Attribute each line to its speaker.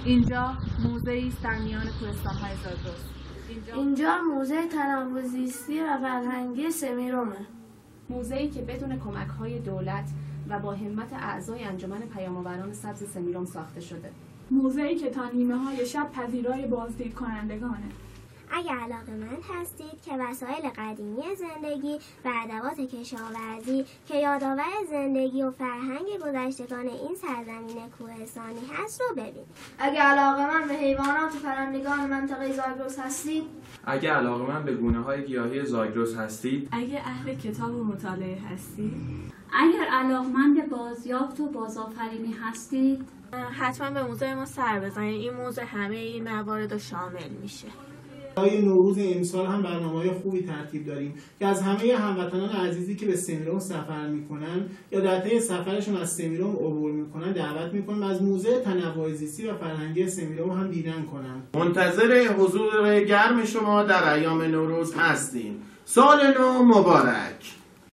Speaker 1: اینجا موزه‌ای است در میان کوهستان‌های زاگرس.
Speaker 2: اینجا موزه تنوع زیستی و فرهنگی سمیرومه.
Speaker 3: موزه‌ای که بدون کمک‌های دولت و با همت اعضای انجمن پیام‌آوران سبز سمیرم ساخته شده.
Speaker 4: موزه‌ای که تا نیمه‌های شب پذیرای بازدید کنندگانه.
Speaker 5: اگر علاقه‌مند هستید که وسایل قدیمی زندگی و ادوات کشاورزی که یادآور زندگی و فرهنگ گذشتگان این سرزمین کوهستانی هست رو ببینید.
Speaker 2: اگر علاقه‌مند به حیوانات و پرندگان منطقه زاگرس هستید.
Speaker 6: اگر علاقه‌مند به گونه‌های گیاهی زاگرس هستید.
Speaker 7: اگر اهل کتاب و مطالعه هستید.
Speaker 8: اگر علاقه‌مند بازیافت و بازآفرینی هستید.
Speaker 9: حتما به موزه ما سر بزنید. این موزه همه این موارد رو شامل میشه.
Speaker 10: برای نوروز امسال هم برنامه‌های خوبی ترتیب داریم که از همه هموطنان عزیزی که به سمیرم سفر میکنن یا در طی سفرشون از سمیرم عبور میکنن دعوت میکنیم از موزه تنوع زیستی و فرهنگی سمیرم هم دیدن کنن.
Speaker 11: منتظر حضور گرم شما در ایام نوروز هستیم. سال نو مبارک.